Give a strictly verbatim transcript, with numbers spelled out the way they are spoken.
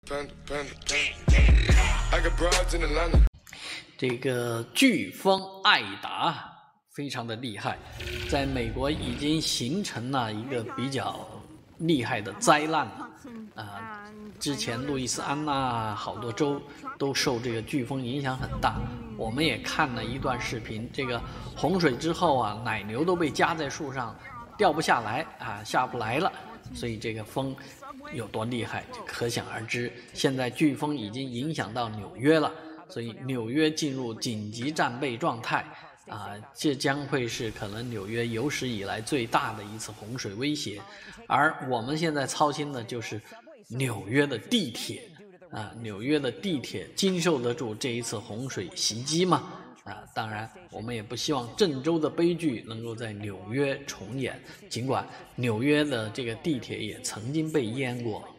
这个飓风艾达非常的厉害，在美国已经形成了一个比较厉害的灾难了啊！之前路易斯安那好多州都受这个飓风影响很大，我们也看了一段视频，这个洪水之后啊，奶牛都被夹在树上掉不下来啊，下不来了，所以这个风有多厉害可想而知。现在飓风已经影响到纽约了，所以纽约进入紧急战备状态啊，这将会是可能纽约有史以来最大的一次洪水威胁。而我们现在操心的就是纽约的地铁啊，纽约的地铁经受得住这一次洪水袭击吗？啊，当然我们也不希望郑州的悲剧能够在纽约重演，尽管纽约的这个地铁也曾经被淹过。